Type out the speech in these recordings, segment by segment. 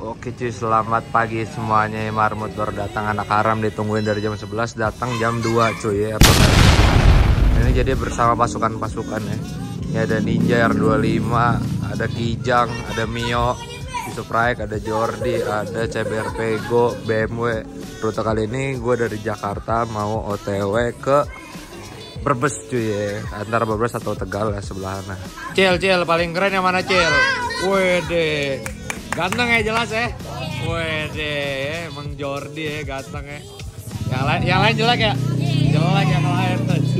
Oke cuy, selamat pagi semuanya. Marmut baru datang, anak haram ditungguin dari jam 11, datang jam 2 cuy ya. Ini jadi bersama pasukan-pasukan ya. Ini ada Ninja R25, ada Kijang, ada Mio, Suprike, ada Jordi, ada CBR Pego, BMW. Rute kali ini gue dari Jakarta mau OTW ke Brebes cuy ya. Antara Brebes atau Tegal ya sebelahnya. Cil, paling keren yang mana Cil? Wede, ganteng ya jelas ya. Wede, emang Jordi ya ganteng ya. Yang lain jelek ya? Jelek yang lain.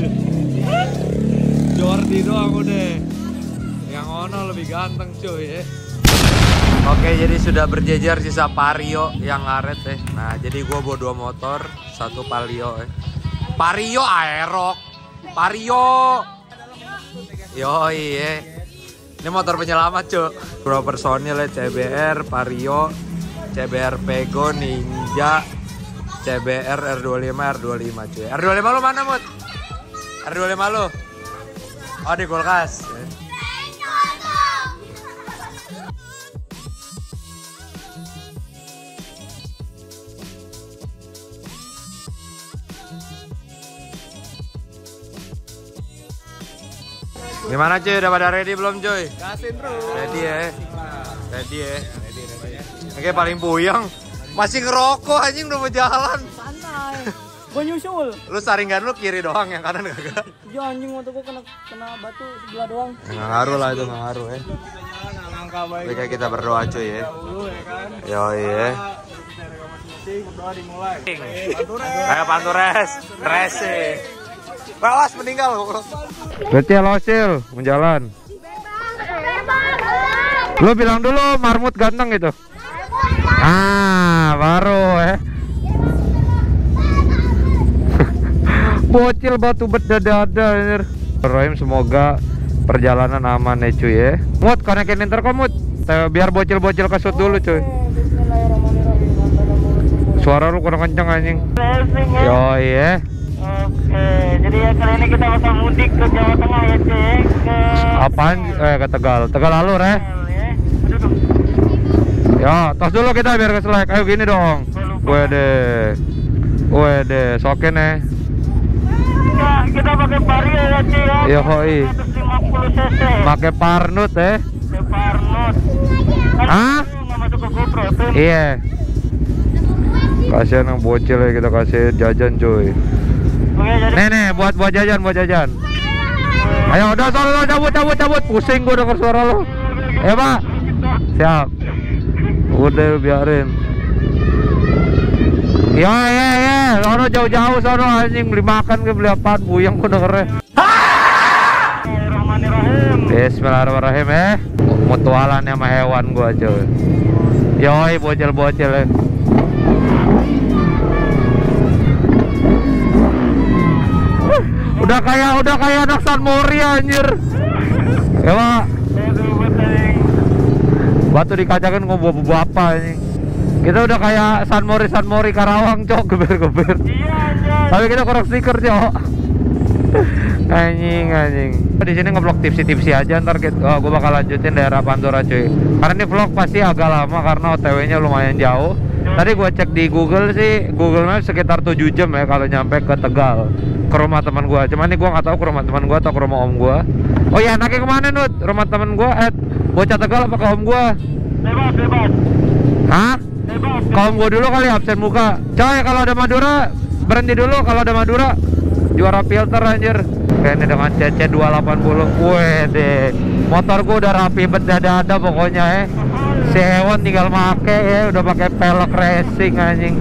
Jordi doang udah. Yang ono lebih ganteng cuy ya. Oke, jadi sudah berjejer sisa Vario yang ngaret ya. Nah, jadi gua bawa 2 motor, 1 Vario ya. Vario Aerox. Vario. Yoi ya. Ini motor penyelamat cuy. Bro personil ya, CBR, Vario, CBR Pego, Ninja, CBR R25 cuy. R25 lu mana Mut? R25 lu? Oh di kulkas. Gimana cuy, udah pada ready belum cuy? Gasin bro. Ready ya. Ready ya. Oke, paling puyeng masih ngerokok anjing, udah mau jalan. Santai. Gua nyusul. Lu saringan lu kiri doang, yang kanan kagak. Iya anjing, motor gua kena batu sebelah doang. Nggak ngaruh lah itu, nggak ngaruh ya. Oke, kita berdoa cuy ya. Yo iya. Berdoa dimulai. Kayak Pantures, racing. Bawas meninggal. Kecil Osil, menjalan. Lu bilang dulu Marmut ganteng gitu. Ah, baru ya. Bocil batu berdada. Rohim, semoga perjalanan aman ya cuy ya. Mut, konekin intercom Mut. Biar bocil-bocil kesut dulu cuy. Suara lu kurang kenceng anjing. Yo iya. Oke, jadi ya kali ini kita bakal mudik ke Jawa Tengah ya cuy. Apaan? Ke Tegal. Tegal alur ya. Ya, tos dulu kita biar keselek. Ayo gini dong. Wede, sokin ya. Kita pakai Vario ya cuy ya. Iya hoi. 150 cc. Pakai Parnut ya. Parnut. Hah? Nggak masuk ke GoPro tuh. Iya. Kasihan yang bocil ya, kita kasih jajan cuy. Oke, jadi Nih buat jajan. Ayo udah sono cabut. Pusing gua denger suara lo. Ya Pak. Siap. Udah biarin. Ya. Sono jauh-jauh sono anjing, beli makan ke beli apaan, buyang gua dengernya. Bismillahirrahmanirrahim ya. Mutualan sama hewan gua cuy. Yoi bocil ya. Udah kayak anak San Mori anjir. Ya Pak. Batu dikacakan ngobrol apa anjing. Kita udah kayak San Mori Karawang cok, geber. iya aja. Tapi kita kurang stiker cok. Anjing. Di sini ngeblok tipsi aja, ntar gua bakal lanjutin daerah Pantura cuy. Karena ini vlog pasti agak lama karena OTW-nya lumayan jauh. Tadi gua cek di Google sih, Google Maps sekitar 7 jam ya kalau nyampe ke Tegal, ke rumah teman gua. Cuman ini gua nggak tahu ke rumah teman gua atau ke rumah om gua. Oh iya, enaknya kemana Nut? Rumah teman gua bocah Tegal apa ke om gua? Bebas. Hah? Bebas. Ke om gua dulu kali, absen muka. Coy, kalau ada Madura berhenti dulu, kalau ada Madura juara filter anjir. Oke, ini dengan CC 280. Wede, motor gua udah rapi beda-beda pokoknya ya. Si hewan tinggal make ya, udah pakai pelek racing anjing.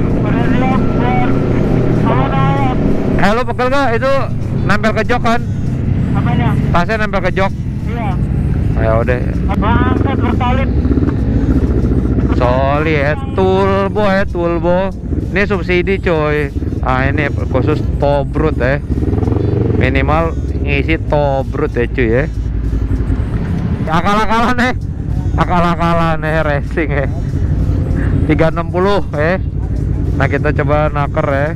Lo pegel gak? Itu nempel ke jok kan? Apanya? Tasnya nempel ke jok. Iya. Ya udah. Angkat bertalit. Soli ya, turbo. Ini subsidi coy. Ah ini khusus tobrut ya. Minimal ngisi tobrut ya cuy ya. Akal-akalan racing ya. 360 ya. Nah kita coba naker ya.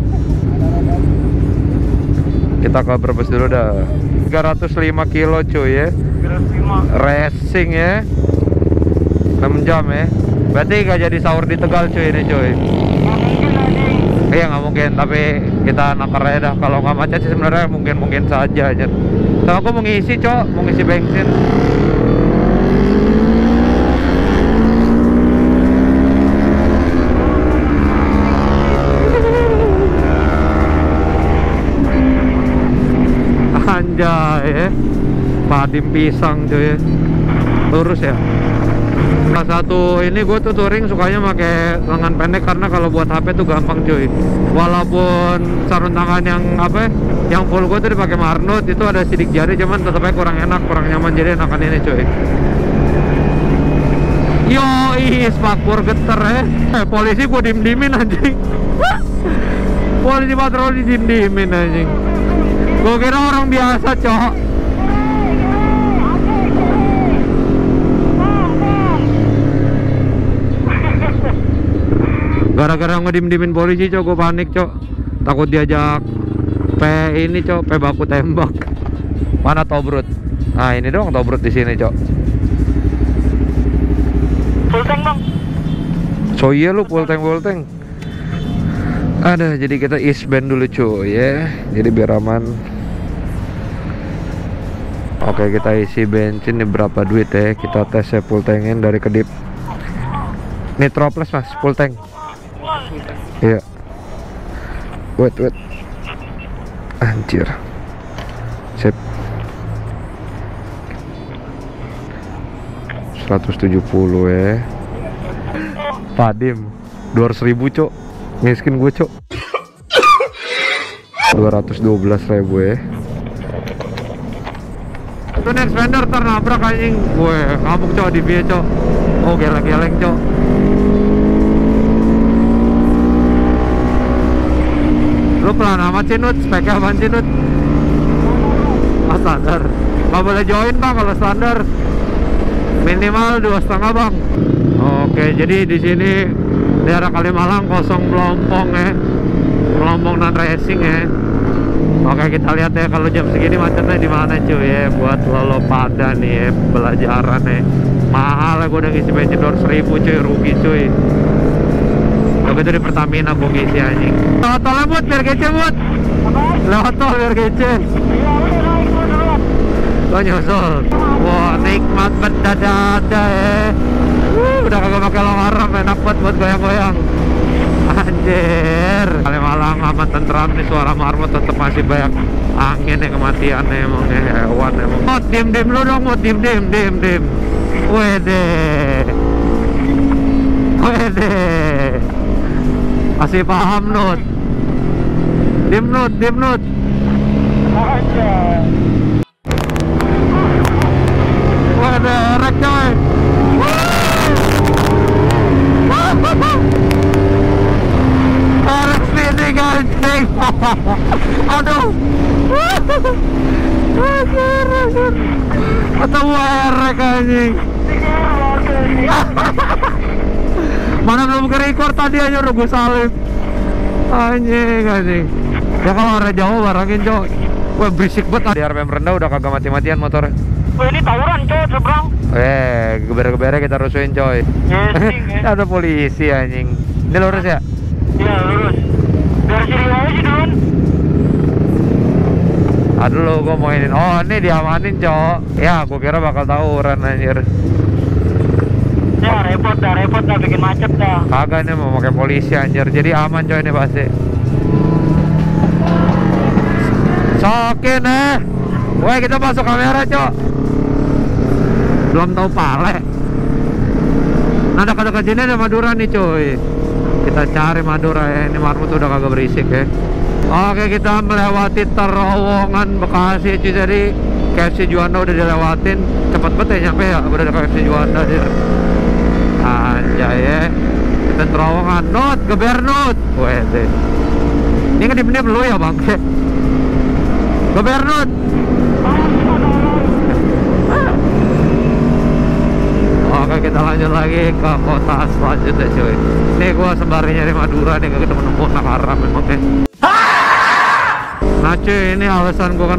Kita ke Brebes dulu dah. 305 kilo cuy ya. 305. Racing ya. 6 jam ya. Berarti gak jadi sahur di Tegal cuy ini cuy. Iya nggak mungkin, tapi kita nakar aja dah. Kalau nggak macet sih sebenarnya mungkin saja aja. So, aku mau ngisi cok, mau ngisi bensin. Anjay, padim pisang cuy. Lurus ya. Salah satu ini gue tuh touring sukanya pakai lengan pendek karena kalau buat HP tuh gampang cuy. Walaupun sarung tangan yang apa yang full gue tuh dipakai Marnut, itu ada sidik jari cuman tetapnya kurang enak, kurang nyaman, jadi enakan ini cuy. Yoi, spakbor geter polisi gue dim-dimin anjing. Polisi patroli dim-dimin anjing. Gue kira orang biasa cok. Gara-gara ngedim-dimin polisi cok, gue panik cok. Takut diajak ini cok, baku tembak. Mana Tobrut? Nah ini doang Tobrut di sini cok. Full tank bang. So iya lu full tank. Ada, jadi kita eastbound dulu cuy ya. Jadi biar aman. Oke, kita isi bensin nih berapa duit ya? Kita tes ya full tankin dari Kedip. Nitro plus mas, full tank. Iya. Wait. Anjir. Sip. 170 ya. Padim 200.000 cok. Miskin gue cok. 212.000 ya. Itu next vendor ternabrak anjing. Gue ngamuk cok di via cok. Oh geleng-geleng cok. Lu pelan amat sih Nut, speknya apaan sih Nut? Oh standar. Gak boleh join bang kalau standar. Minimal 2,5 bang. Oke, jadi di sini daerah Kalimalang kosong Pelompong ya. Pelompong non racing ya. Oke, kita lihat ya kalau jam segini macetnya di mana cuy ya. Buat lo pada nih ya, pelajaran ya. Mahal ya, gue udah ngisi bensin 200.000 cuy, rugi cuy. Tapi itu di Pertamina gue ngisi anjing. Lewat tolnya Mut, biar kece Mut. Lewat tol biar kece. Lo nyusul. Wah nikmat berdada ya. Udah kagak pakai long haram, enak banget buat goyang-goyang. Anjir, Kalimalang aman tentram nih, suara marmut tetap masih banyak angin yang kematian emang ya, hewan emang. Mut, diem lu dong Mut, diem. Wede. Masih paham Nut. Diem Nut. Wede, rek coy. Harus speeding anjing. Aduh. Ketemu erek anjing. Mana belum ke-record tadi aja udah gue salib. Anjing. Ya kalau arah Jawa barangin cok. Wah berisik banget. Di RPM rendah udah kagak mati-matian motor. Wah ini tawuran coy seberang. Geber-gebernya kita rusuhin coy. Ada polisi anjing. Ini lurus ya? Iya lurus. Dari sini aja Don. Aduh lo gue mau ini. Oh ini diamanin cok. Ya gue kira bakal tawuran anjir. Ya repot dah bikin macet dah. Kagak nih mau pakai polisi anjir. Jadi aman coy ini pasti. Sokin Woi kita masuk kamera cok. Belum tahu pale. Nah dekat-dekat sini ada Madura nih cuy. Kita cari Madura ya. Ini marmut udah kagak berisik ya. Oke, kita melewati terowongan Bekasi cuy. Jadi KFC Juanda udah dilewatin. Cepet banget ya nyampe ya. Udah ada KFC Juanda dia. Anjay ya. Kita terowongan Nut, geber Nut. Wede. Ini ngedip-ngedip lu ya bang. Geber Nut. Oke, kita lanjut lagi ke kota selanjutnya cuy. Ini gua sembari nyari Madura nih, gak ketemu anak haram memang ya. Nah cuy, ini alasan gua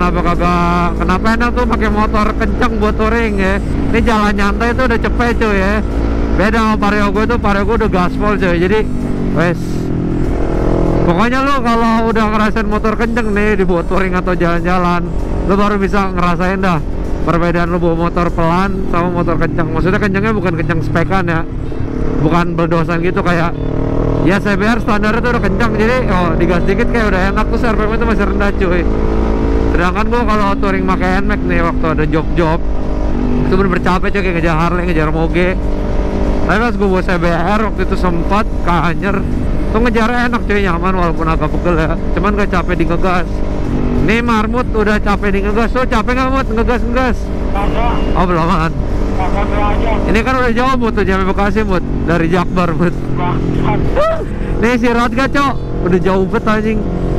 kenapa enak tuh pakai motor kencang buat touring ya. Ini jalan nyantai tuh udah cepet cuy ya. Beda sama Vario gue tuh, Vario gue udah gaspol coy. Jadi wes, pokoknya lo kalau udah ngerasain motor kenceng nih di buat touring atau jalan-jalan, lo baru bisa ngerasain dah perbedaan lo bawa motor pelan sama motor kenceng. Maksudnya kencengnya bukan kenceng spekan ya, bukan beldosan gitu kayak ya CBR standar itu udah kencang, jadi digas dikit kayak udah enak, tuh RPM itu masih rendah cuy. Sedangkan gua kalau touring pakai NMAX nih waktu ada job-job itu bener capek cuy, kayak ngejar Harley, ngejar Moge. Tapi pas gua bawa CBR waktu itu sempat ke Anyer tuh ngejar enak cuy, nyaman walaupun agak pegel ya, cuman gak capek di ngegas. Nih Marmut udah capek di ngegas, so capek gak Mut ngegas-ngegas? Oh belum kan? Ini kan udah jauh Mut tuh, sampai Bekasi Mut, dari Jakbar Mut. Nih si Radga cok, udah jauh bet anjing.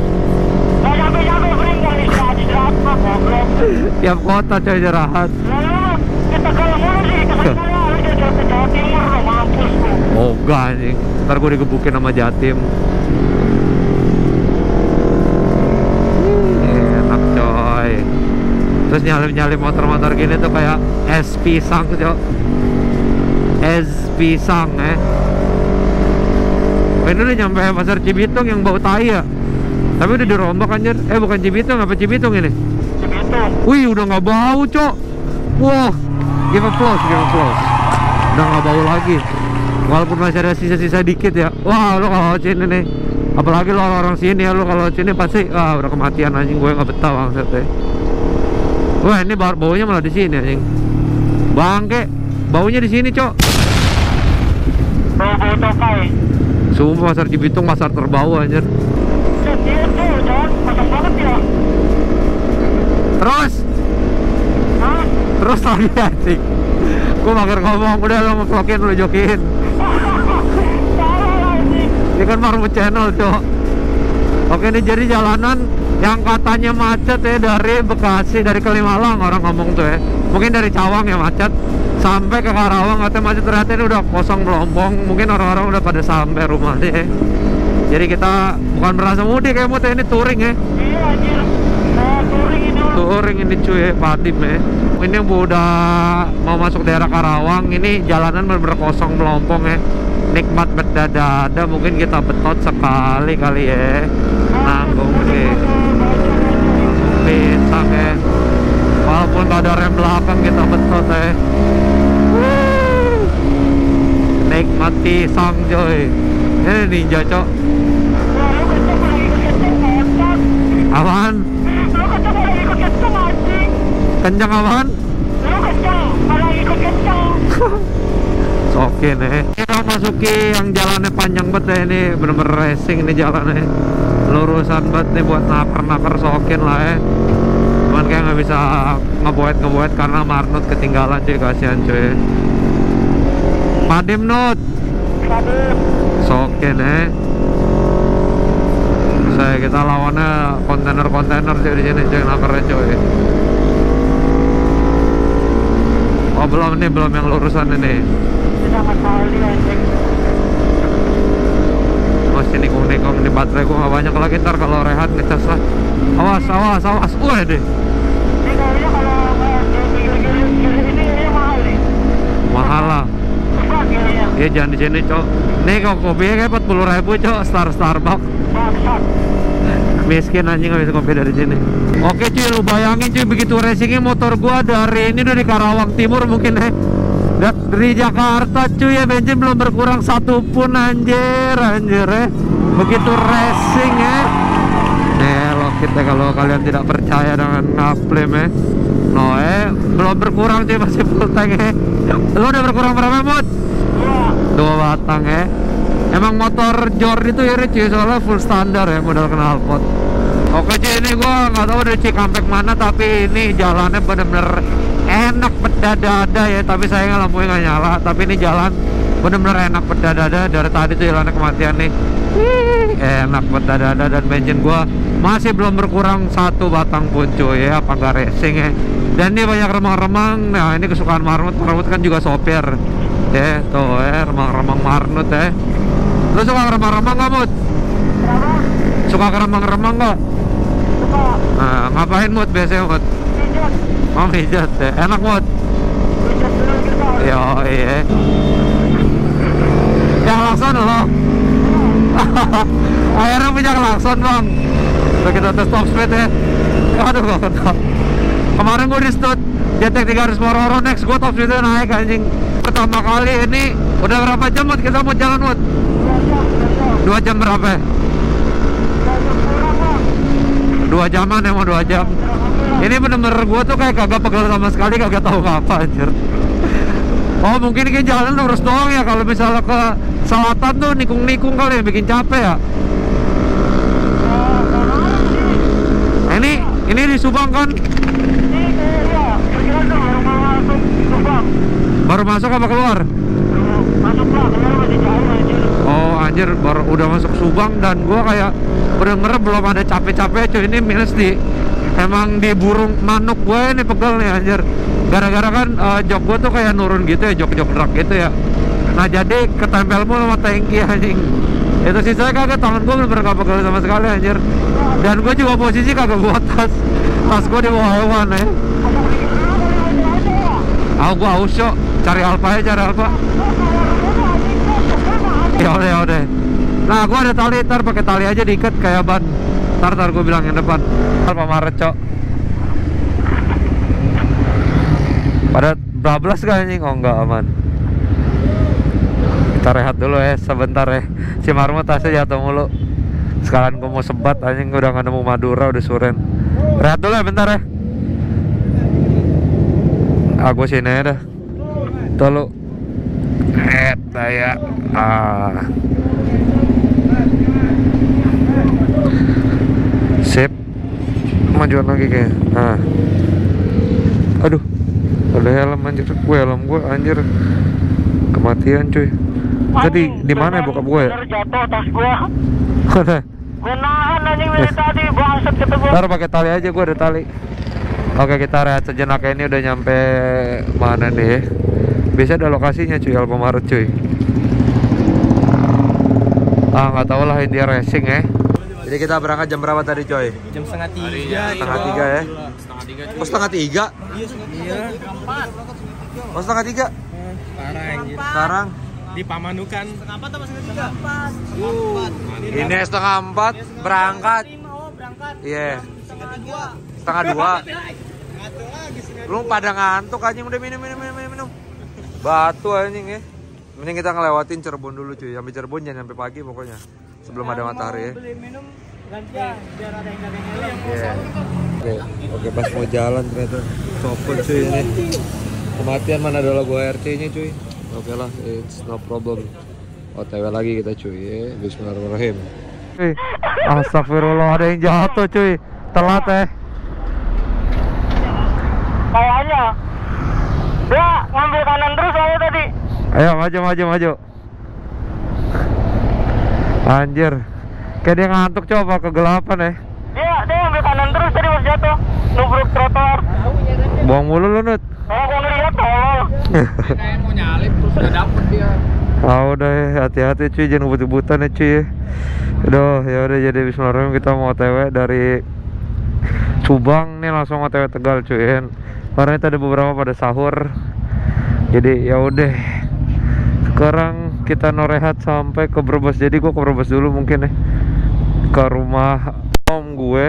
Tiap kota coy istirahat. Oh enggak anjing, ntar gue digebukin sama Jatim. Enak coy. Terus nyalip-nyalip motor-motor gini tuh kayak es pisang cok. Es pisang ini udah nyampe pasar Cibitung yang bau tai ya. Tapi udah dirombak anjir. Bukan Cibitung, apa Cibitung ini? Cibitung. Wih udah nggak bau cok. Wah, give applause. Udah nggak bau lagi. Walaupun masih ada sisa-sisa dikit ya. Wah lo kalau sini nih, apalagi lo orang sini ya, lo kalau sini pasti udah kematian anjing, gue nggak betah bangsat ya. Wah ini baunya malah di sini anjing. Bangke, baunya di sini cok. Bau tokai. Sumpah pasar Cibitung pasar terbau anjir. Iya tuh, jangan pasang banget ya. Terus lagi anjing. Gue makin ngomong, udah lo ngevlogin, lo jokin. Ini kan Marmut channel cok. Oke ini jadi jalanan yang katanya macet ya, dari Bekasi, dari Kalimalang orang ngomong tuh ya. Mungkin dari Cawang ya macet sampai ke Karawang katanya macet, ternyata ini udah kosong melompong. Mungkin orang-orang udah pada sampai rumah deh. Jadi kita bukan berasa mudik kayak Mut, ini touring ya. Iya anjir. Touring ini cuy, Padim ya. Ini udah mau masuk daerah Karawang, ini jalanan bener-bener kosong melompong ya. Nikmat berdada-dada, mungkin kita betot sekali kali ya. Nanggung sih. Pisang ya. Walaupun gak ada rem belakang kita betot ya. Nikmat pisang coy. Ini Ninja cok. Apaan? Lu kenceng malah ikut kenceng anjing. Kenceng apaan? Lu kenceng malah ikut kenceng. Oke nih, kita masuki yang jalannya panjang banget ya, ini bener-bener racing ini jalannya, lurusan banget nih buat naker-naker sokin lah ya. Cuman kayak nggak bisa ngebuat karena Marnut ketinggalan cuy, kasihan cuy. Padim Nut, sokin saya kita lawannya kontainer cuy di sini cuy, nakernya cuy. Oh belum yang lurusan ini. Oh sini nikung di baterai gua nggak banyak lagi, ntar kalau rehat ngecas lah. Awas. Wah deh. Ini kayaknya kalau gini ini mahal nih. Mahal lah. Iya jangan di sini cok. Nih kok kopinya kayak 40.000 cok, Starbucks. Miskin anjing nggak bisa kopi dari sini. Oke cuy, lu bayangin cuy, begitu racingnya motor gua dari ini dari Karawang Timur mungkin dari Jakarta cuy ya, bensin belum berkurang satu pun anjir ya. Begitu racing ya. Lo kita kalau kalian tidak percaya dengan ngaklaim ya. Belum berkurang cuy, masih full tank ya. Lo udah berkurang berapa Mut? 2 batang ya. Emang motor Jordi itu irit cuy, soalnya full standar ya modal knalpot. Oke cuy, ini gua nggak tahu dari Cikampek mana, tapi ini jalannya bener-bener enak berdada-dada ya. Tapi sayangnya lampunya nggak nyala, tapi ini jalan bener-bener enak berdada-dada. Dari tadi tuh jalannya kematian nih. Enak berdada-dada, dan bensin gua masih belum berkurang 1 batang pun cuy ya, apa nggak racing ya. Dan ini banyak remang-remang. Nah ini kesukaan Marmut kan juga sopir ya, tuh ya remang-remang Marmut ya. Lu suka remang-remang nggak Mut? Suka remang-remang nggak? Suka. Nah, ngapain Mut biasanya Mut? Pijat. Oh pijat ya, enak Mut? Pijat dulu gitu. Iya. lo. Akhirnya punya klakson bang. Udah kita tes top speed ya. Aduh gak kena. Kemarin gue di stud JTX 300 Mororo next, gue top speednya naik anjing. Pertama kali ini udah berapa jam Mut kita mau jalan Mut? 2 jam berapa? 2 jaman emang 2 jam. Ini bener-bener gue tuh kayak kagak pegel sama sekali, kagak tahu apa anjir. Oh mungkin kayak jalan lurus doang ya, kalau misalnya ke selatan tuh nikung-nikung kali yang bikin capek ya. Ini di Subang kan? Baru masuk apa keluar? Masuk lah, keluar masih jauh anjir. Oh anjir, baru udah masuk Subang dan gua kayak bener-bener belum ada capek-capek cuy. Ini minus di emang di burung manuk gue ini pegel nih anjir. Gara-gara kan jok gue tuh kayak nurun gitu ya, jok-jok drag gitu ya. Nah jadi ketempel mulu sama tangki anjing. Itu sih saya kagak, tangan gue bener-bener gak pegel sama sekali anjir. Dan gue juga posisi kagak bawa tas. Tas gue di bawah hewan ya. Gue haus yuk, cari Alfa ya, cari Alfa. Ya udah. Nah gue ada tali, ntar pakai tali aja diikat kayak ban. Ntar gue bilang yang depan. Alfa Maret cok. Pada bablas gak anjing? Oh enggak, aman. Kita rehat dulu ya sebentar ya. Si Marmut tasnya jatuh mulu. Sekalian gue mau sebat anjing, udah gak nemu Madura, udah suren. Rehat dulu ya bentar ya. Aku sini aja dah. Tolong. Daya. Sip. Majuan lagi kayak. Aduh. Ada helm anjir, helm gue anjir. Kematian cuy. Tadi di mana ya bokap gue ya? Jatuh tas gue. Mana? Gue nahan anjing dari tadi, bangsat kata gue. Ntar pakai tali aja, gue ada tali. Oke, kita rehat sejenak. Ini udah nyampe mana nih? Bisa ada lokasinya cuy, Alfamaret cuy. Nggak tahu lah, India Racing ya. Jadi kita berangkat jam berapa tadi coy? Jam setengah 3. Setengah 3 ya? Oh setengah 3? Iya. Oh setengah 3? Sekarang? Di Pamanukan. Setengah 4 atau setengah 4? Ini setengah 4 berangkat. Iya. Setengah 2. Lu pada ngantuk anjing, udah minum. Batu anjing ya. Mending kita ngelewatin Cirebon dulu cuy. Sampai Cirebon jangan sampai pagi pokoknya. Sebelum ada matahari ya. Beli minum gantian biar ada yang kosong. Oke, pas mau jalan ternyata copot cuy ini. Kematian mana ada logo RC-nya cuy. Oke lah, it's no problem. OTW lagi kita cuy ya. Bismillahirrahmanirrahim. Astagfirullah, ada yang jatuh cuy. Telat ya. Kayaknya dia ngambil kanan terus aja tadi. Ayo maju. Anjir, kayak dia ngantuk coba, kegelapan ya. Dia ngambil kanan terus tadi pas jatuh, nubruk trotoar. Buang mulu lu Nut. Kalau gua ngeliat tolol. Kayak mau nyalip terus udah dapet dia. Udah ya, hati-hati cuy, jangan ngebut-ngebutan ya cuy. Aduh, ya udah, jadi bismillahirrahmanirrahim kita mau OTW dari Subang nih langsung OTW Tegal cuy ya. Karena itu ada beberapa pada sahur. Jadi ya udah. Sekarang kita norehat sampai ke Brebes. Jadi gue ke Brebes dulu mungkin ya. Ke rumah om gue.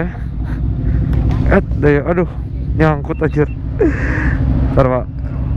Aduh, nyangkut aja. Ntar pak.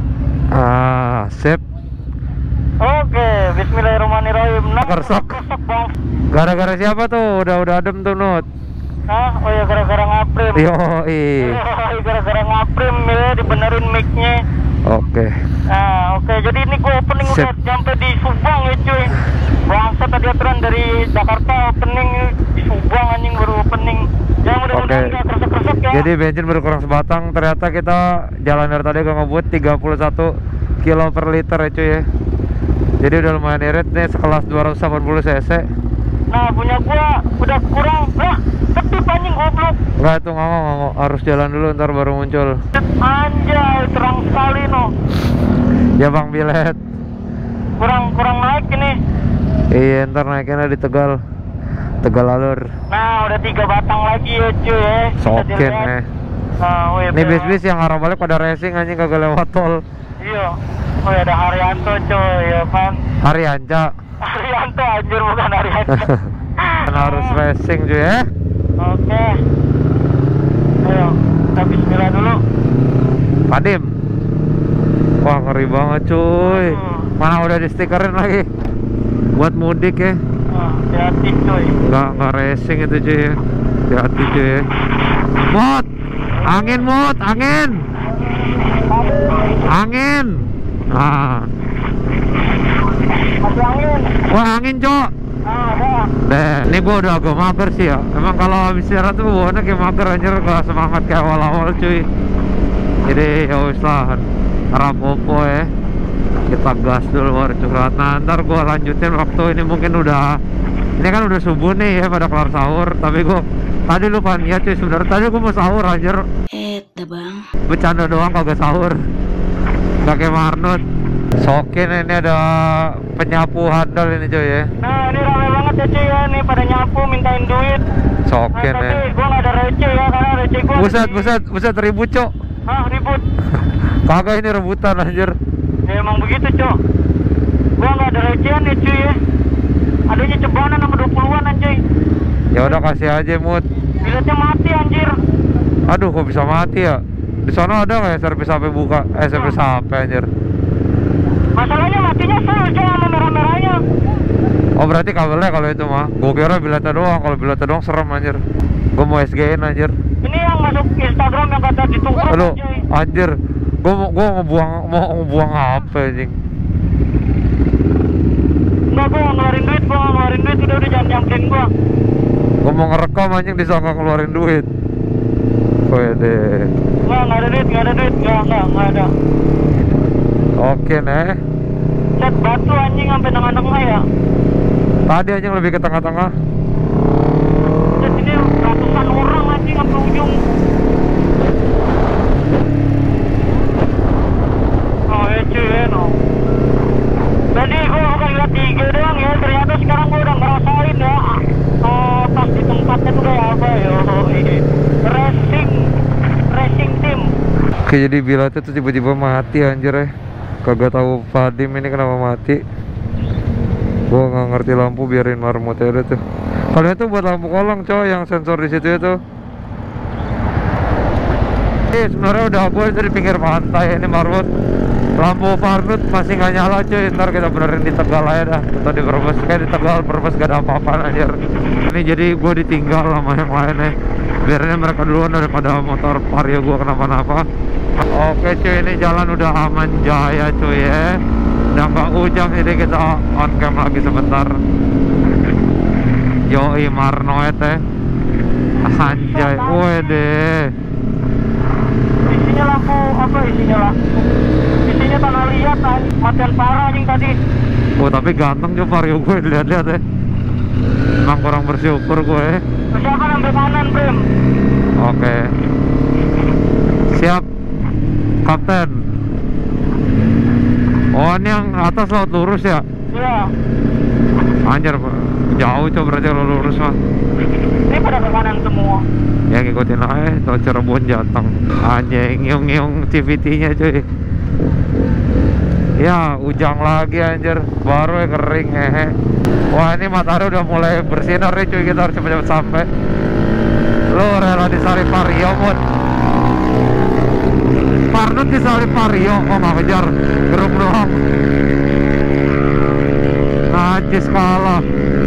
Sip. Oke, bismillahirrahmanirrahim. Kersok. Gara-gara siapa tuh? Udah adem tuh Nut. Hah? Oh ya gara-gara ngaprim. Yoi. Gara-gara ngaprim ya, dibenerin mic-nya. Oke. Oke, jadi ini gue opening udah sampai di Subang ya cuy. Bangsa tadi aturan dari Jakarta opening di Subang anjing baru opening. Ya mudah-mudahan nggak keresek-keresek ya. Jadi bensin berkurang sebatang. Ternyata kita jalan dari tadi ke ngebut 31 kilo per liter ya cuy ya. Jadi udah lumayan irit nih, sekelas 280 cc. Nah punya gua udah kurang. Lah, ketip anjing goblok. Enggak, itu ngomong harus jalan dulu ntar baru muncul. Anjay, terang sekali no. Ya bang bilet. Kurang naik ini. Iya, ntar naiknya di Tegal alur. Nah udah 3 batang lagi ya cuy ya. Sokin nih. Ini bis-bis yang arah balik pada racing anjing kagak lewat tol. Iya. Oh ya ada Haryanto cuy ya kan. Haryanca. Arianto anjir, bukan Arianto. Kan harus racing cuy ya. Oke. Ayo, kita bismillah dulu. Padim. Wah ngeri banget cuy. Mana udah di stikerin lagi. Buat mudik ya. Hati-hati cuy. Nggak racing itu cuy ya. Hati-hati cuy ya. Mut! Angin Mut! Angin! Angin! Nah. Masih angin. Wah angin cok. Ada. Deh, ini gua udah agak mager sih ya. Emang kalau habis istirahat tuh bawaannya kayak mager anjir, gak semangat kayak awal-awal cuy. Jadi ya wis lah, rapopo ya. Kita gas dulu baru curhat. Nah ntar gua lanjutin waktu ini mungkin udah. Ini kan udah subuh nih ya, pada kelar sahur. Tapi gua tadi lupa niat cuy sebenarnya. Tadi gua mau sahur anjir. Bang. Bercanda doang kagak sahur. Gak kayak Marnut. Sokin ini ada penyapu handal ini cuy ya. Nah ini rame banget ya cuy ya, nih pada nyapu mintain duit. Sokin Nah, ya. tapi gue gak ada receh ya, karena receh gue Buset ribut cok. Hah, ribut. Kagak ini rebutan anjir. Ya emang begitu cok. Gue gak ada recehan ya cuy ya. Adanya cebanan sama 20-an anjay. Ya udah kasih aja Mut. Biletnya mati anjir. Aduh kok bisa mati ya. Di sana ada nggak ya servis HP buka? Servis HP anjir. Masalahnya matinya full cuy sama merah-merahnya. Oh berarti kabelnya kalau itu mah. Gue kira biletnya doang. Kalau biletnya doang serem anjir. Gue mau SG-in anjir. Ini yang masuk Instagram yang kata ditukar Aduh anjay. anjir. Gue mau ngebuang HP anjing. Enggak, gue mau ngeluarin duit, udah jangan nyamperin gue. Gue mau ngerekam anjing disangka ngeluarin duit. Wede. Enggak ada duit, enggak ada. Oke nih. Set batu anjing sampai tengah-tengah ya. Tadi anjing lebih ke tengah-tengah. Set ini ratusan orang anjing sampai ujung. Oh ya cuy ya no. Tadi gue bukan lihat di IG doang ya, ternyata sekarang gue udah ngerasain ya. Pas di tempatnya tuh kayak apa ya. Racing team. Oke jadi biletnya tuh tiba-tiba mati anjir ya. Kagak tahu Padim ini kenapa mati. Gua nggak ngerti lampu, biarin marmut ya udah tuh. Kalau itu buat lampu kolong coy yang sensor di situ itu. Sebenarnya udah gua itu di pinggir pantai ini marmut. Lampu marmut masih nggak nyala cuy. Ntar kita benerin di Tegal aja dah. Atau di Brebes, kayak di Tegal Brebes gak ada apa-apaan anjir. Ini jadi gua ditinggal sama yang lainnya. Biarnya mereka duluan daripada motor Vario gua kenapa-napa. Oke cuy, ini jalan udah aman jaya cuy ya. Udah nggak hujan, jadi kita on cam lagi sebentar. Yoi Marnoet ya. Anjay, wede. Isinya lampu apa isinya lah? Isinya tanah liat matian parah anjing tadi. Oh tapi ganteng juga Vario gue, lihat-lihat ya. Emang kurang bersyukur gue. Persiapan ambil kanan Brim. Oke. Siap Kapten. Oh ini yang atas laut lurus ya? Iya. Anjir jauh coba berarti kalau lurus mah. Ini pada ke kanan semua. Ya ngikutin aja tol Cirebon Jateng. Anjing ngiung-ngiung CVT-nya cuy. Ya ujang lagi anjir. Baru yang kering hehe. Wah ini matahari udah mulai bersinar nih cuy. Kita harus cepet-cepet sampai. Lo rela di Sari Vario Mut. Marnut di Sari Vario. Oh gak kejar. Grup doang. Najis kalah.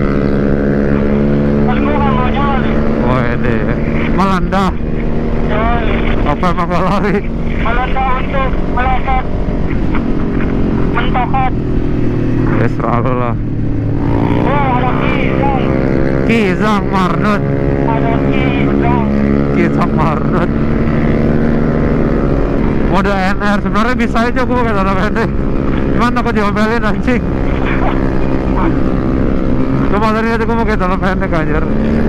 Pas gue gak mau nyala nih. Wede Melanda. Yoi. Apa emang gak lari? Melanda untuk meleset. Mentokat. Ya selalu lah. Oh ada Kizang. Kizang Marnut. Ada Kizang. Kizang Marnut. Mode NR sebenarnya bisa aja gue pakai tanah pendek. Cuman takut diomelin anjing. Cuma tadi gue pakai tanah pendek anjir.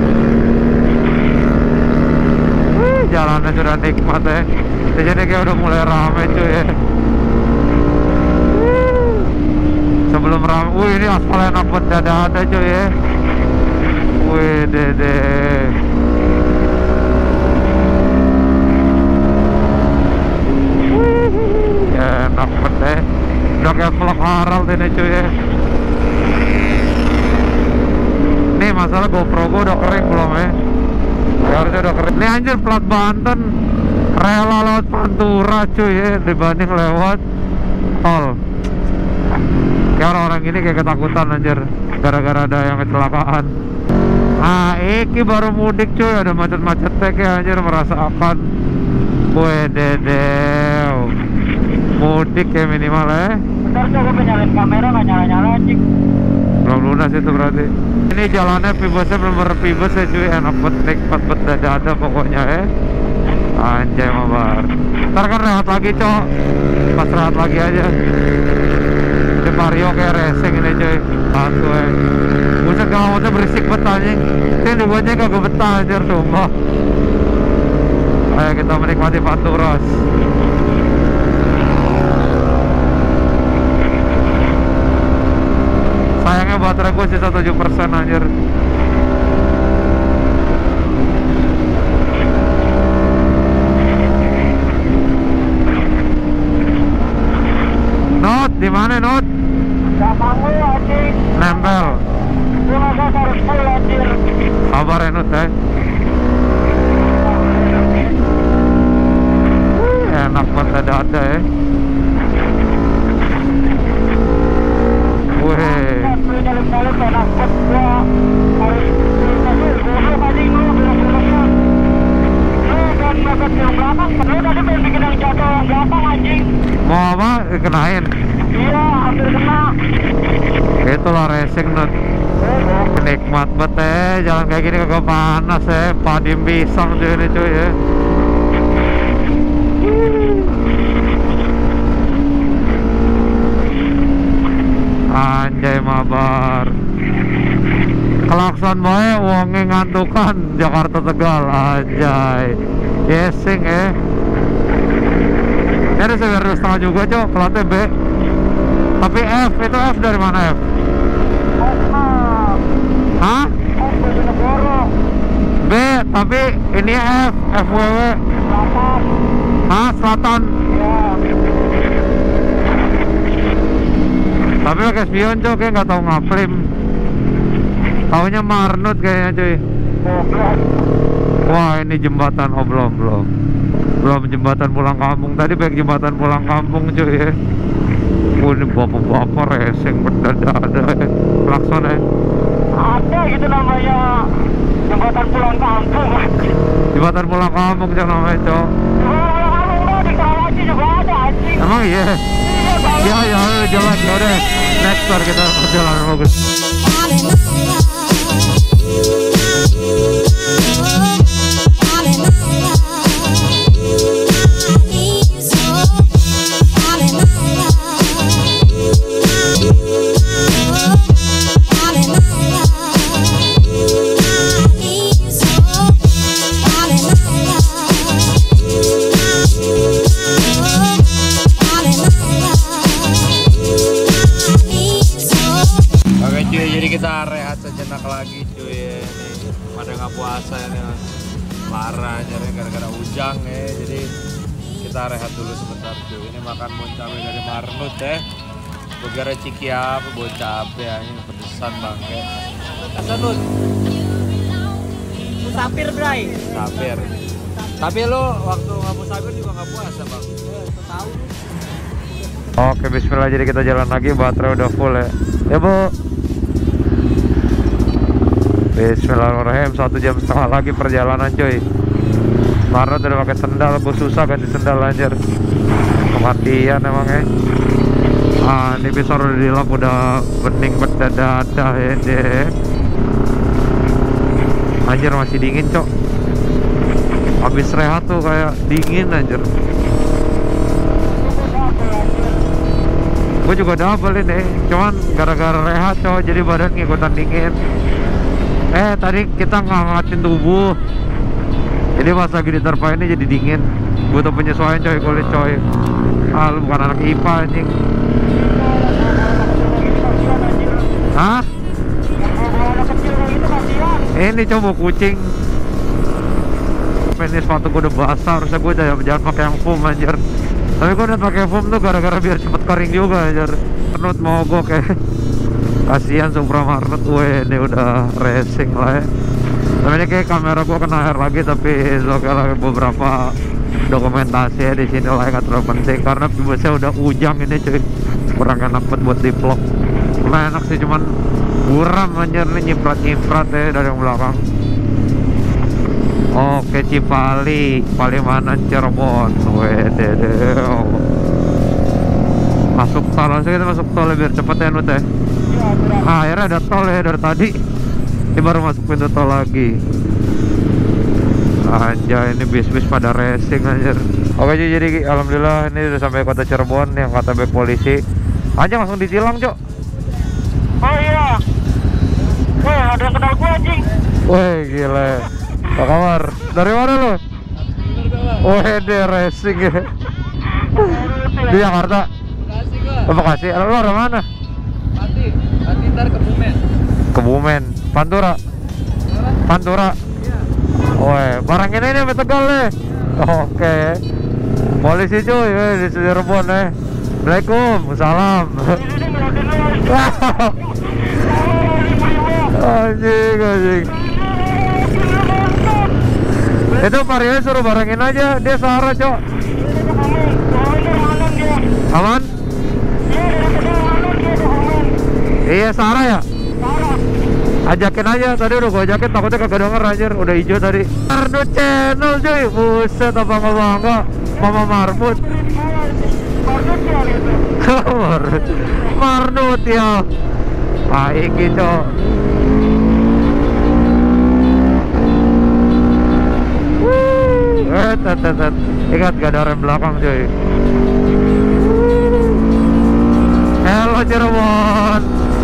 Jalannya sudah nikmat ya. Jadi kayak udah mulai rame cuy ya. Sebelum rame, ini aspal enak buat dada-dada cuy ya. Wih dede. Ya enak banget deh. Udah kayak vlog Harald ini cuy ya. salah GoPro gue udah kering belum ya? Harusnya udah kering. Ini anjir plat Banten rela lewat Pantura cuy ya, dibanding lewat tol. Kayak orang-orang ini kayak ketakutan anjir gara-gara ada yang kecelakaan. Ah, iki baru mudik cuy, ada macet-macetnya kayak anjir merasakan. Gue dedew mudik ya minimal ya. Bentar coba nyalain kamera nggak nyala-nyala anjing. Belum lunas itu berarti. Ini jalannya pibosnya bener pibos ya cuy, enak banget, nikmat banget, dada pokoknya ya. Anjay mabar. Ntar kan rehat lagi cok, pas rehat lagi aja. Ini Mario kayak racing ini cuy, satu ya. Buset kalau berisik banget anjing. Ini dibuatnya kagak betah anjir sumpah. Ayo kita menikmati Panturas. Sayangnya baterai gue sisa 7% anjir. Not, di mana Not? Gak mau anjing. Nempel. Gue nggak harus full anjir. Sabar ya Not ya. Enak banget ada ya. Wih. Nyalip-nyalip enak banget gua. Harus goblok anjing lu belok-beloknya. Lu kan mepet yang belakang. Lu tadi pengen bikin yang jatuh yang belakang anjing. Mau apa? Kenain? Iya, hampir kena. Itulah racing Not. Nikmat banget jalan kayak gini kagak panas ya. Padim pisang cuy ini cuy ya. Anjay mabar. Klakson bae wonge ngantukan Jakarta Tegal anjay. Yesing Ini ada sekitar 2,5 juga cok, platnya B. Tapi F, itu F dari mana F? Hah? B, tapi ini F, FWW. Hah, Selatan. Tapi pakai spion cok, kayak nggak tahu ngaflim. Taunya Marnut kayaknya cuy. Wah ini jembatan, oh belum jembatan pulang kampung. Tadi baik jembatan pulang kampung cuy ya. Ini bapak-bapak racing berdada-dada ya. Klakson ya. Ada gitu namanya jembatan pulang kampung. Jembatan pulang kampung cok namanya cok. Pulang kampung lo di Karawaci juga ada anjing. Emang iya? Ya jalan udah. Next bar kita perjalanan bagus. Kita rehat sejenak lagi cuy ya. Ini pada nggak puasa ini parah aja gara-gara hujan ya. Jadi kita rehat dulu sebentar cuy. Ini makan bon cabe dari Marnut ya. Begara cikiap bon cabe ya. Ini pedesan bangke. Kata Nut. Musafir bray. Musafir. Tapi lo waktu nggak musafir juga nggak puasa bang? Tahu. Oke bismillah, jadi kita jalan lagi, baterai udah full ya. Ya bu. Bismillahirrahmanirrahim, 1,5 jam lagi perjalanan cuy. Marnut udah pakai sendal, gue susah ganti sendal anjir. Kematian emang ya. Ah ini visor udah dilap, udah bening berdada-dada ya. Anjir masih dingin cok. Habis rehat tuh kayak dingin anjir. Gue juga double ini, cuman gara-gara rehat cok, jadi badan ngikutan dingin. Tadi kita ngangatin tubuh, jadi pas lagi diterpa ini jadi dingin. Butuh penyesuaian coy, kulit coy. Ah lu bukan anak IPA anjing. Hah? Ini coba kucing. Ini sepatu gue udah basah, harusnya gue jangan pakai yang foam anjir. Tapi gue udah pakai foam tuh gara-gara biar cepet kering juga anjir. Penut mogok ya. Kasihan Supra Market. Weh, ini udah racing lah ya. Tapi ini kayak kamera gua kena air lagi, tapi oke lah, beberapa dokumentasi ya di sini lah, nggak terlalu penting karena biasanya udah ujang ini cuy, kurang enak buat di vlog. Nah, enak sih, cuman buram anjir nih, nyiprat ya dari yang belakang. Oke, Cipali, Palimanan, Cirebon. Wede, masuk tol, langsung kita masuk tol ya, biar cepet ya Nut ya. Nah, akhirnya ada tol ya dari tadi. Ini baru masuk pintu tol lagi. Anjay, ini bis-bis pada racing anjir. Oke cuy, jadi alhamdulillah ini udah sampai kota Cirebon yang kata back polisi. Aja langsung ditilang, Cok. Oh iya. Weh, ada yang kenal gua anjing. Weh, gila. Apa kabar? Dari mana lo? Weh, dia racing ya. Di Jakarta. Bekasi gua. Oh, Bekasi. Lo dari mana? Pati ntar Kebumen. Kebumen. Pantura. Pantura. Weh, barang ini sampai Tegal nih. Oke. Polisi cuy, di Cirebon ya. Assalamualaikum, salam. Anjing. Itu Vario suruh barengin aja, dia Sahara, Cok. Aman? Iya, Sahara ya? Ajakin aja, tadi udah gue ajakin, takutnya kagak denger anjir, udah hijau tadi. Marnut channel cuy, buset apa bangga, Mama Marmut. Marnut ya. Baik gitu. Ingat gak ada rem belakang cuy. Halo Cirebon.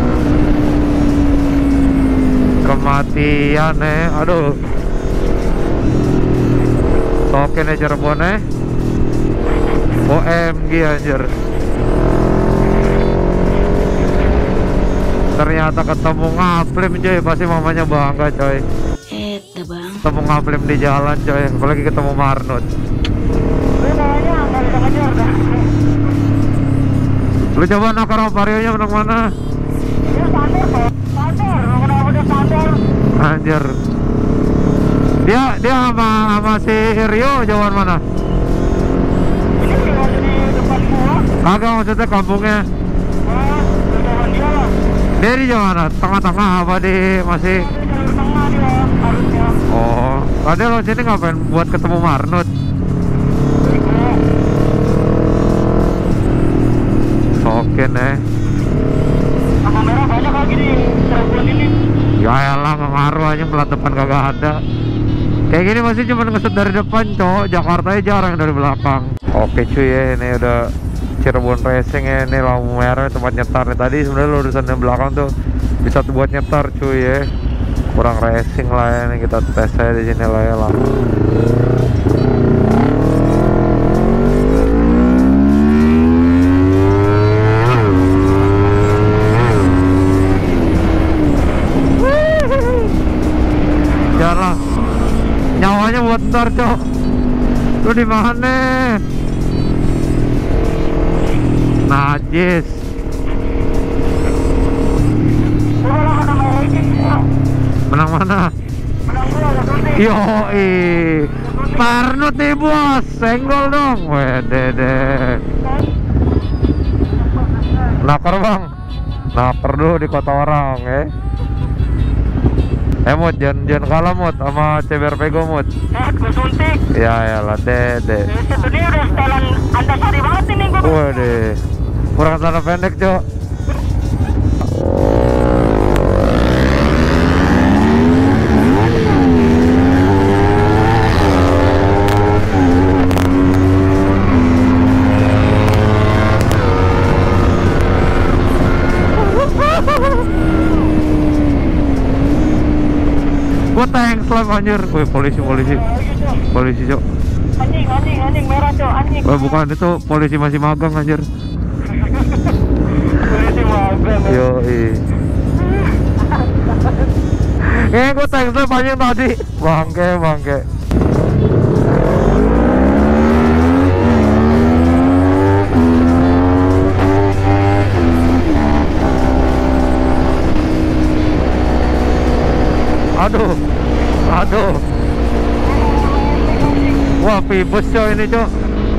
Kematian aduh. Token Cirebon OMG anjir. Ternyata ketemu Ngaplim coy, pasti mamanya bangga coy. Bang. Ketemu Ngaplim di jalan coy, apalagi ketemu Marnut. Lu coba nakar sama Varionya menang mana? Anjir. Dia sama si Rio jauhan mana? Kagak, maksudnya kampungnya. Dia di jauh mana? Tengah-tengah apa di masih? Oh, tadi lo sini ngapain? Buat ketemu Marnut? Sokin Kamera banyak lagi di Cirebon ini. Ya elah, nggak ngaruh aja, pelat depan kagak ada. Kayak gini masih cuma ngeset dari depan, Cok. Jakartanya jarang dari belakang. Oke cuy ya, ini udah Cirebon Racing ya, ini lampu merah tempat nyetar nih. Tadi sebenarnya lurusan yang belakang tuh bisa buat nyetar cuy ya. Kurang racing lah ya, ini kita tes aja di sini lah ya langsung. Janganlah, nyawanya buat ntar, Cok. Lu di mana? Najis. Menang mana? Yoi, Marnut nih bos, senggol dong. Wedede. Nakar bang, nakar dulu di kota orang ya. Mut, jangan kalah Mut sama CBRP gue Mut. Gue suntik. Ya lah dede. Ini udah setelan Antasari banget ini gue. Waduh, kurang celana pendek Cok. Gue tank slam anjir. Wih, polisi Cok. Anjing merah Cok, anjing. Wah, bukan, itu polisi masih magang anjir. Polisi magang. Yoi. Gue tank slam anjing tadi. Bangke. Aduh. Aduh. Wah, pibes coy ini cok.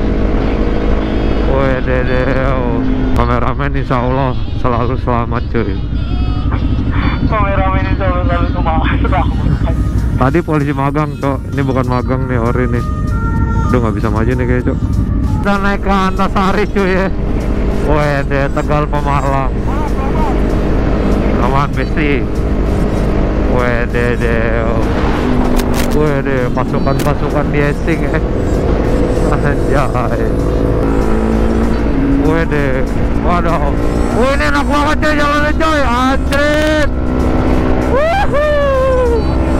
Wededeo. Kameramen insya Allah selalu selamat cuy. Kameramen itu selalu selamat. Tadi polisi magang cok. Ini bukan magang nih, ori nih. Udah nggak bisa maju nih kayak cok. Kita naik ke Antasari cuy ya. Wede, Tegal Pemalang. Lawan Besi. Wededeo. Wede, pasukan-pasukan diesing ya. Anjay. Wede, waduh. Wih, ini enak banget coy jalannya coy. Anjir. Wuhuu.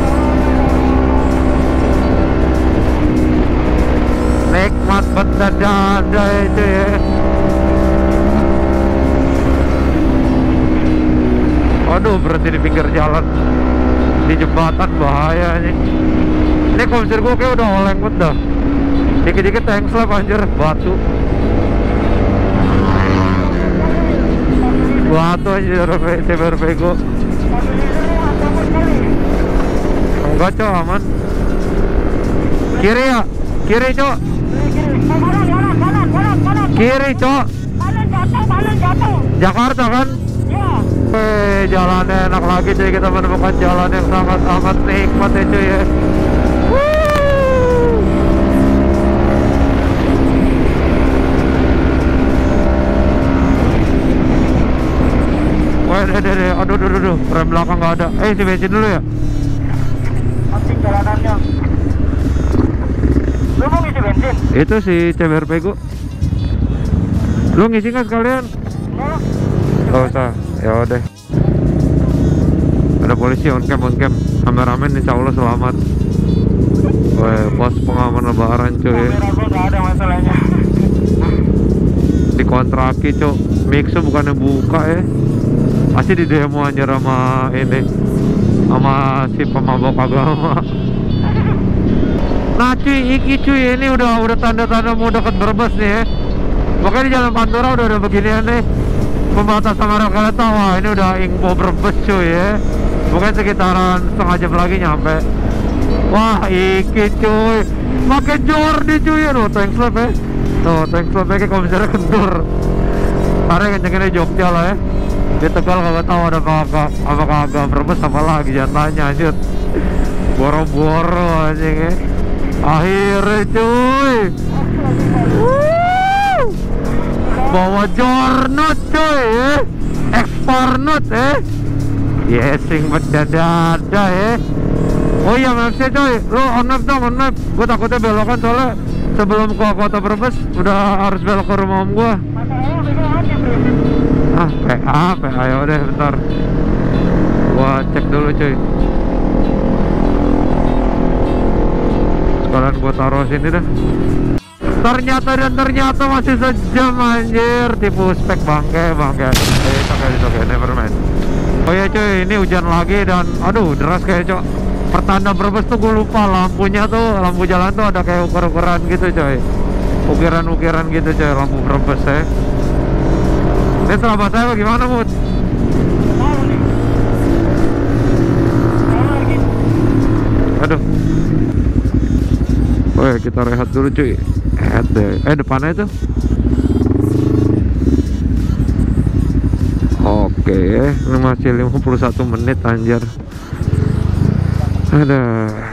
Nikmat berdada itu ya. Aduh, berhenti di pinggir jalan. Di jembatan bahaya nih. Ini komsir gue kayak udah oleng banget dah. Dikit-dikit tank slap anjir, batu. Batu aja CBRPGO. Enggak cok, aman. Kiri ya? Kiri cok. Kiri cok. Jakarta kan? Jalannya enak lagi cuy, kita menemukan jalan yang sangat amat nikmat ya cuy ya. Wah, aduh, rem belakang nggak ada. Isi bensin dulu ya. Asik jalanannya. Lu mau ngisi bensin? Itu si CBRPGO. Lu ngisi nggak sekalian? Gak usah, ya udah. Ada polisi on cam. Kameramen insya Allah selamat. Wah, pos pengaman lebaran cuy. Kamera gua nggak ada masalahnya. Dikontraki cok. Mixu bukannya buka ya. Pasti di demo aja sama ini, sama si pemabok agama. Nah cuy, iki cuy, ini udah tanda-tanda mau deket Brebes nih ya. Makanya di Jalan Pantura udah beginian nih. Pembatas sama rel kereta, wah ini udah info Brebes cuy ya. Mungkin sekitaran setengah jam lagi nyampe. Wah iki cuy, pakai Jordi cuy ya. Tuh tank slap ya. Tuh tank slapnya kayak kalau misalnya kendur. Karena kencengnya Jogja lah ya. Di Tegal kagak tahu ada kagak Brebes apa lagi, jangan tanya anjir. Boro-boro anjing ya. Akhirnya cuy. Bawa jornot cuy ya. Ekspornot ya. Yesing berdada ya. Oh iya mapsnya cuy, lu on map dong, on map. Gue takutnya belokan soalnya sebelum ke kota Brebes udah harus belok ke rumah om gue. PA ya udah bentar. Gua cek dulu cuy. Sekalian gua taruh sini dah. Ternyata masih sejam anjir. Tipu spek bangke. Oke, never mind. Oh ya cuy, ini hujan lagi dan aduh deras kayak cok. Pertanda Brebes tuh gue lupa lampunya tuh, lampu jalan tuh ada kayak ukur-ukuran gitu coy. Ukiran-ukiran gitu coy, lampu Brebes ya. Ini sahabat saya gimana Mut? Aduh. Oke, kita rehat dulu cuy. Depannya itu. Oke, ini masih 51 menit anjir. Ada.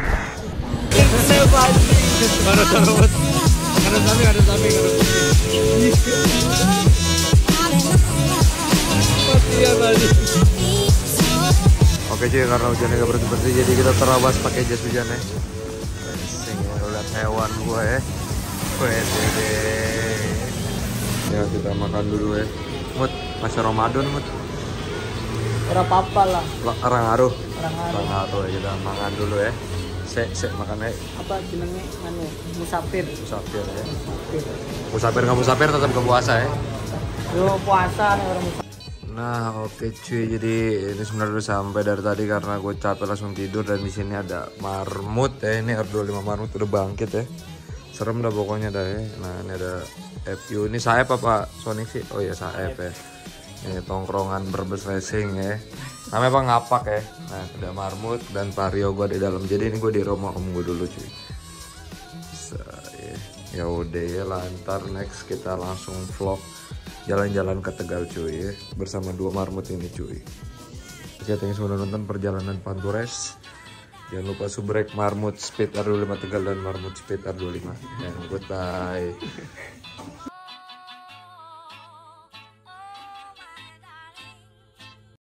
Oke cuy, karena hujannya gak berhenti jadi kita terabas pakai jas hujan ya. Sing ya, lihat hewan gua ya. Wede. Ya kita makan dulu ya. Mut, masih Ramadan Mut. Ora apa-apa lah. Orang ngaruh ya, kita makan dulu ya. Sek makan ya. Apa jenenge anu? Musafir ya. Musafir Nggak musafir tetap ke puasa ya. Yo puasa nih orang musafir. Nah oke cuy, jadi ini sebenarnya udah sampai dari tadi karena gue capek langsung tidur. Dan di sini ada marmut ya, ini R25 marmut udah bangkit ya. Serem dah pokoknya dah ya. Nah ini ada FU, ini Saeb apa Sonic sih? Oh iya Saeb ya. Ini tongkrongan Brebes Racing ya. Namanya Bang Ngapak ya. Nah, ada Marmut dan Vario gue di dalam. Jadi ini gue di rumah om gue dulu cuy. Ya udah ya lah, ntar next kita langsung vlog jalan-jalan ke Tegal cuy ya, bersama dua Marmut ini cuy. Oke, thanks sudah nonton perjalanan Pantures. Jangan lupa subrek Marmut Speed R25 Tegal dan Marmut Speed R25. Dan goodbye.